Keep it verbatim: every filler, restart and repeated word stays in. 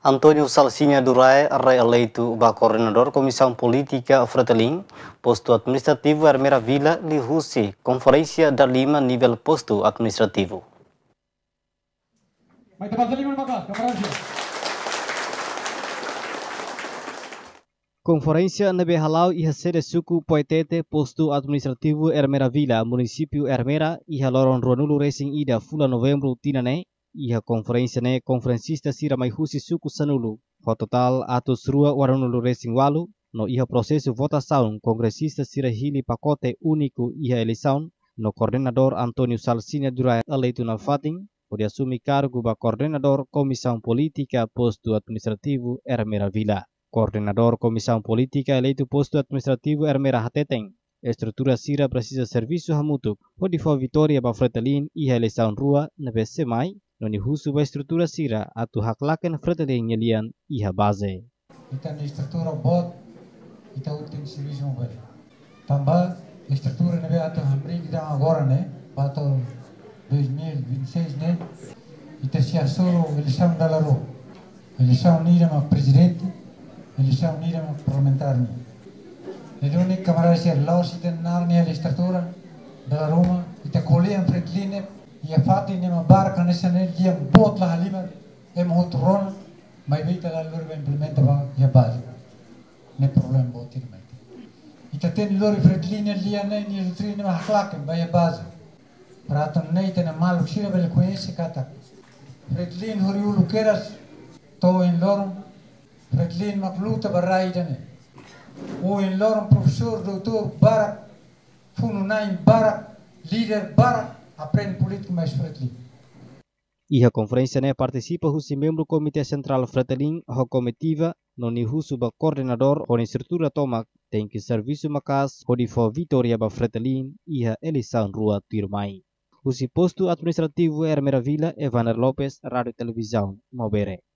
Antônio Salsinha Durai, reeleito ba coordenador Comissão Política Fretilin, posto administrativo Hermera Vila, Lihusi, Conferência da Lima, nível posto administrativo. Conferência na Behalau e sede suku Poetete, posto administrativo Hermera Vila, município Hermera, e Loron Ronulu Racing Ida, Fula Novembro, Tinane, e a conferência ne conferencista Sira Maihusi Suku Sanulu. O total atos rua Waranulu Racing Walu, no iha processo votação congressista Sira Hili pacote único iha eleição, no coordenador Antônio Salsinha Durai eleito na Fatim, pode assumir cargo ba coordenador Comissão Política posto administrativo Hermera Vila. Coordenador Comissão Política eleito posto administrativo Hermera Hateteng. Estrutura Sira precisa serviço hamutuk, pode for vitória ba Fretilin iha eleição rua na B C Mai, no nihusu ba estrutura Sira atu haklaken Fretilin nyelian iha base. Ita na estrutura bot, ita utin serviço mobile. Tambah estrutura nebe atu hamri kita agora né, para dois mil e vinte e seis né, ita siasoro eleição da laro, eleição nira ma presidente, eleição nira ma parlamentar. Jadi unik kamera siar laos ita narnia estrutura da Roma, ita kolian Fretilin ia fati ne mabar kanesa ne dia bot la halima em hotron mai vita la lor implementa ba ia base ne problem bot ir mai ita ten lor Fretilin lia ne ni lutri ne haklak ba ia base praton ne ita ne mal shira bel conhece kata Fretilin horiu lukeras to in lor Fretilin makluta barai dane o in lor professor doutor barak fununai barak líder barak aprende político mais Fretilin. E a conferência ne participa o membro Comitê Central Fretilin, a comitiva, no nihusu ba coordenador, ou estrutura toma, tem que serviço macas, pode for vitória ba Fretilin, e a eleição rua Tirmai. O posto administrativo Hermera Vila, Evander Lopes, Rádio Televisão, Mobere.